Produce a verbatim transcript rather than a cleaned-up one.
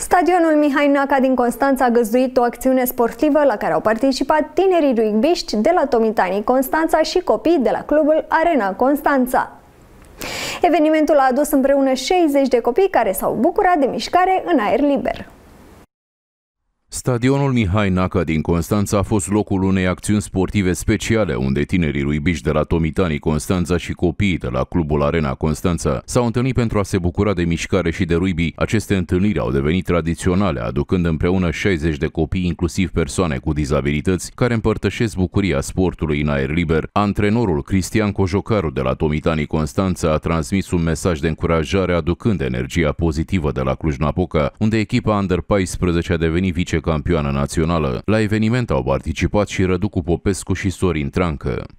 Stadionul Mihai Naca din Constanța a găzduit o acțiune sportivă la care au participat tinerii rugbiști de la Tomitanii Constanța și copii de la clubul Arena Constanța. Evenimentul a adus împreună șaizeci de copii care s-au bucurat de mișcare în aer liber. Stadionul Mihai Naca din Constanța a fost locul unei acțiuni sportive speciale, unde tinerii rugbiști de la Tomitanii Constanța și copiii de la clubul Arena Constanța s-au întâlnit pentru a se bucura de mișcare și de rugby. Aceste întâlniri au devenit tradiționale, aducând împreună șaizeci de copii, inclusiv persoane cu dizabilități, care împărtășesc bucuria sportului în aer liber. Antrenorul Cristian Cojocaru de la Tomitanii Constanța a transmis un mesaj de încurajare, aducând energia pozitivă de la Cluj-Napoca, unde echipa Under paisprezece a devenit vice campioană națională. La eveniment au participat și Răducu Popescu și Sorin Trancă.